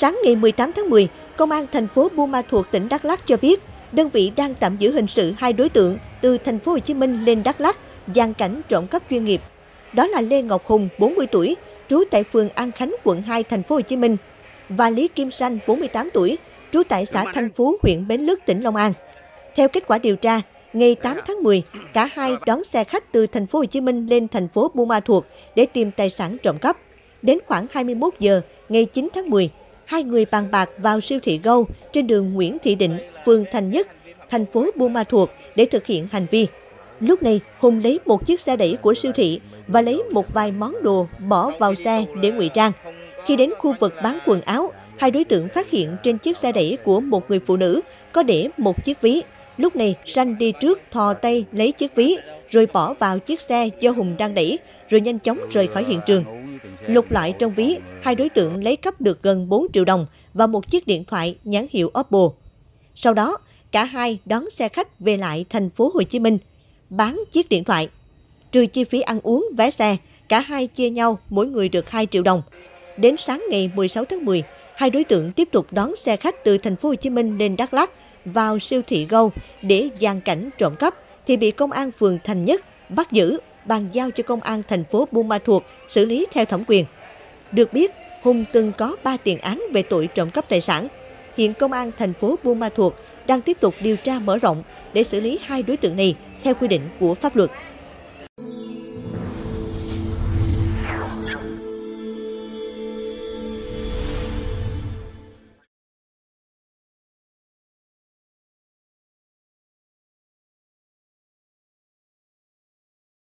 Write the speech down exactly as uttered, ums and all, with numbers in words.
Sáng ngày mười tám tháng mười, Công an thành phố Buôn Ma Thuột, tỉnh Đắk Lắk cho biết, đơn vị đang tạm giữ hình sự hai đối tượng từ thành phố Hồ Chí Minh lên Đắk Lắk gian cảnh trộm cắp chuyên nghiệp. Đó là Lê Ngọc Hùng, bốn mươi tuổi, trú tại phường An Khánh, quận hai, thành phố Hồ Chí Minh, và Lý Kim Sanh, bốn mươi tám tuổi, trú tại xã Thanh Phú, huyện Bến Lức, tỉnh Long An. Theo kết quả điều tra, ngày tám tháng mười, cả hai đón xe khách từ thành phố Hồ Chí Minh lên thành phố Buôn Ma Thuột để tìm tài sản trộm cắp. Đến khoảng hai mươi mốt giờ ngày chín tháng mười, hai người bàn bạc vào siêu thị Go trên đường Nguyễn Thị Định, phường Thành Nhất, thành phố Buôn Ma Thuột để thực hiện hành vi. Lúc này, Hùng lấy một chiếc xe đẩy của siêu thị và lấy một vài món đồ bỏ vào xe để ngụy trang. Khi đến khu vực bán quần áo, hai đối tượng phát hiện trên chiếc xe đẩy của một người phụ nữ có để một chiếc ví. Lúc này, Sanh đi trước thò tay lấy chiếc ví, rồi bỏ vào chiếc xe do Hùng đang đẩy, rồi nhanh chóng rời khỏi hiện trường. Lục lại trong ví, hai đối tượng lấy cắp được gần bốn triệu đồng và một chiếc điện thoại nhãn hiệu Oppo. Sau đó, cả hai đón xe khách về lại thành phố Hồ Chí Minh, bán chiếc điện thoại. Trừ chi phí ăn uống, vé xe, cả hai chia nhau mỗi người được hai triệu đồng. Đến sáng ngày mười sáu tháng mười, hai đối tượng tiếp tục đón xe khách từ thành phố Hồ Chí Minh lên Đắk Lắk vào siêu thị Go để gian cảnh trộm cắp thì bị công an phường Thành Nhất bắt giữ, bàn giao cho công an thành phố Buôn Ma Thuột xử lý theo thẩm quyền. Được biết, Hùng từng có ba tiền án về tội trộm cắp tài sản. Hiện công an thành phố Buôn Ma Thuột đang tiếp tục điều tra mở rộng để xử lý hai đối tượng này theo quy định của pháp luật.